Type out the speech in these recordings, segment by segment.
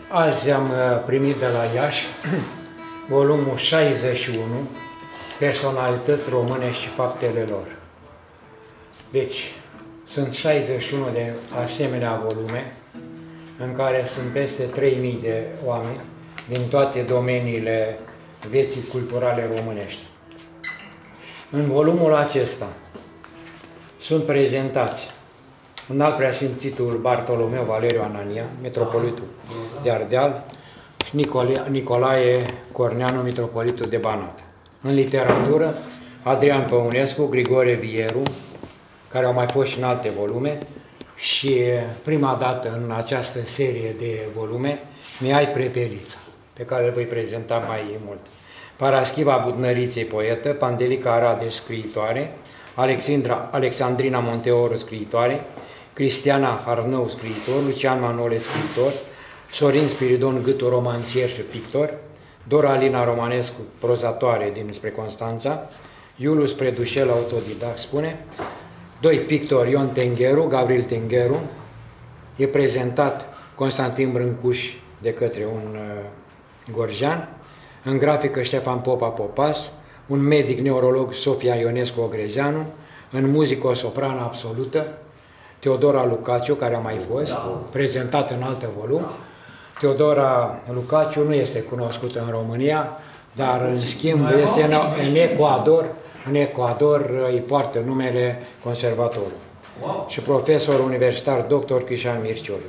Azi am primit de la Iași volumul 61, Personalități românești și faptele lor. Deci, sunt 61 de asemenea volume, în care sunt peste 3000 de oameni din toate domeniile vieții culturale românești. În volumul acesta sunt prezentați un alt preasfințitul Bartolomeu Valeriu Anania, metropolitul de Ardeal, și Nicolae Corneanu, metropolitul de Banat. În literatură, Adrian Păunescu, Grigore Vieru, care au mai fost și în alte volume, și prima dată în această serie de volume, Mihai Prepelița, pe care îl voi prezenta mai mult. Paraschiva Budnăriței, poetă, Pandelica Arade, scriitoare, Alexandrina Monteoru, scriitoare, Cristiana Arnău, scriitor, Lucian Manole, scriitor, Sorin Spiridon Gâtu, romancier și pictor, Dora Alina Romanescu, prozatoare dinspre Constanța, Iulius Predușel, autodidact, spune, doi pictori, Ion Tengheru, Gavril Tengheru, e prezentat Constantin Brâncuș de către un gorjean, în grafică Ștefan Popa Popas, un medic neurolog Sofia Ionescu Ogrezeanu, în muzică o soprană absolută, Teodora Lucaciu, care a mai fost prezentată în altă volum. Teodora Lucaciu nu este cunoscută în România, dar în schimb este în Ecuador. În Ecuador îi poartă numele conservatorul. Și profesor universitar dr. Crișan Mircioiu.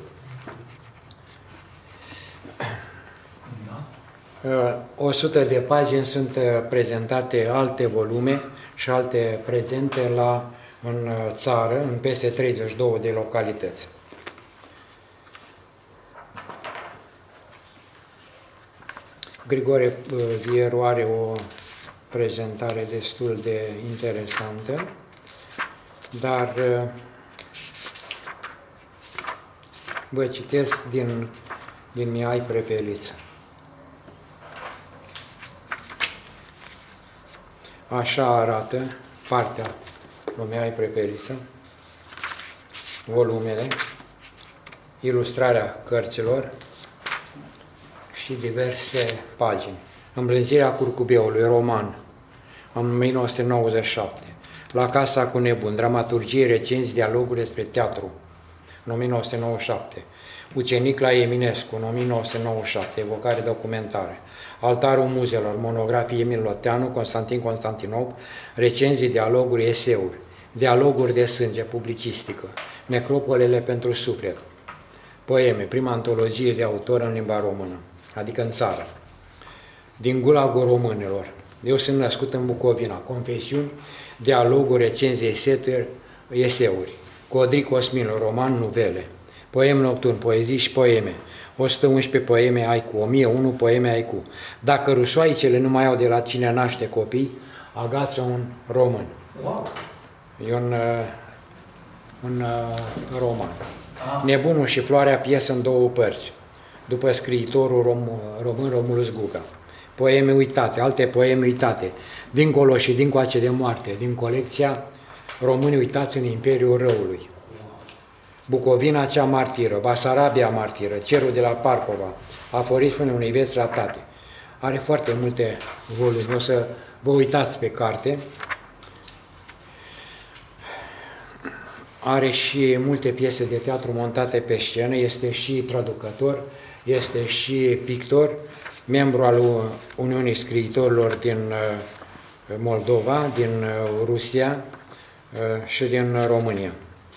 100 de pagini sunt prezentate alte volume și alte prezente în țară, în peste 32 de localități. Grigore Vieru are o prezentare destul de interesantă, dar vă citesc din Mihai Prepelița. Așa arată partea lui Mihai Prepelița, volumele, ilustrarea cărților și diverse pagini. Îmblânzirea curcubeului, roman, în 1997. La Casa cu nebun, dramaturgie, recenzii, dialoguri despre teatru, în 1997. Ucenic la Eminescu, în 1997, evocare documentare. Altarul muzelor, monografie Emil Loteanu, Constantin Constantinov, recenzii, dialoguri, eseuri, dialoguri de sânge, publicistică, necropolele pentru suflet, poeme, prima antologie de autor în limba română, adică în țară. Din gulagul românilor. Eu sunt născut în Bucovina. Confesiuni, dialoguri, recenzii, eseuri. Codric Cosmin, roman, nuvele. Poem nocturn, poezii și poeme. 111 poeme haiku, 1001 poeme haiku. Dacă rusoaicele nu mai au de la cine naște copii, agață un român. E un roman. Nebunul și floarea, piesă în două părți, după scriitorul român Romulus Guga. Poeme uitate, alte poeme uitate, dincolo și dincoace de moarte, din colecția Români uitați în Imperiul Răului. Bucovina cea martiră, Basarabia martiră, Cerul de la Parcova, aforismele unei vieți ratate. Are foarte multe volume, o să vă uitați pe carte. Are și multe piese de teatru montate pe scenă, este și traducător, este și pictor, membru al Uniunii Scriitorilor din Moldova, din Rusia și din România.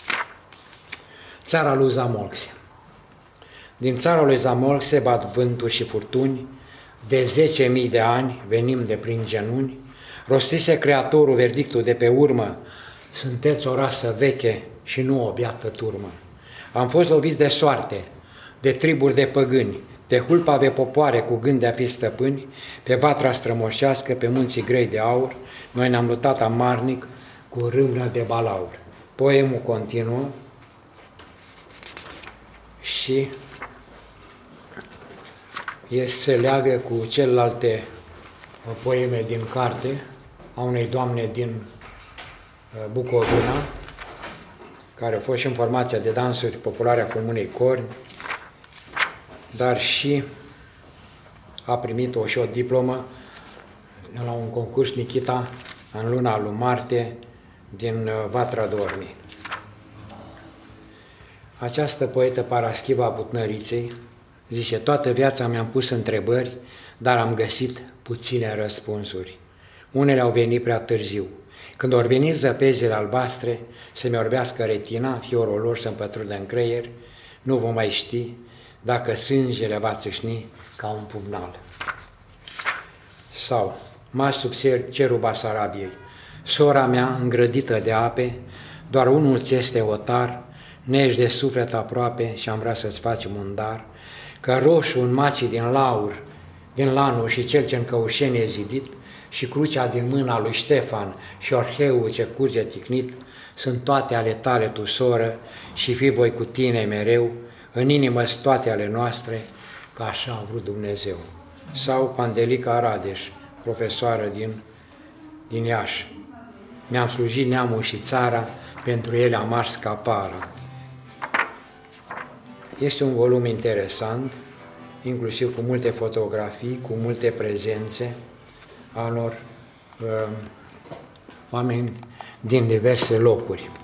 Țara lui Zamolxe. Din țara lui Zamolxe bat vânturi și furtuni, de 10.000 de ani venim de prin genuni, rostise Creatorul verdictul de pe urmă, sunteți o rasă veche și nu o biată turmă. Am fost loviți de soarte, de triburi de păgâni, de hulpave popoare cu gând de a fi stăpâni, pe vatra strămoșească, pe munții grei de aur, noi ne-am luptat amarnic cu râvnă de balaur. Poemul continuă și se leagă cu celelalte poeme din carte a unei doamne din Bucovina, care a fost și în formația de dansuri populare a Comunei Corni, dar și a primit și o diplomă la un concurs Nikita în luna lui martie din Vatra Dornei. Această poetă Paraschiva Butnăriței zice: toată viața mi-am pus întrebări, dar am găsit puține răspunsuri. Unele au venit prea târziu. Când au venit zăpezile albastre să-mi orbească retina, fiorul lor să-mi pătrundă în creier, nu vom mai ști dacă sângele va țâșni ca un pumnal. Sau, Mași sub cerul Basarabiei, sora mea îngrădită de ape, doar unul ți este otar, nești de suflet aproape și am vrea să-ți facem un dar, că roșu în macii din laur, din lanul și cel ce în Căușeni e zidit, și crucea din mâna lui Ștefan și orheul ce curge ticnit, sunt toate ale tale, tu, soră, și fii voi cu tine mereu, în inimă-s toate ale noastre, că așa a vrut Dumnezeu. Sau Pandelica Radeș, profesoară din Iași. Mi-am slujit neamul și țara, pentru ele am ars capara. Este un volum interesant, inclusiv cu multe fotografii, cu multe prezențe a unor oameni din diverse locuri.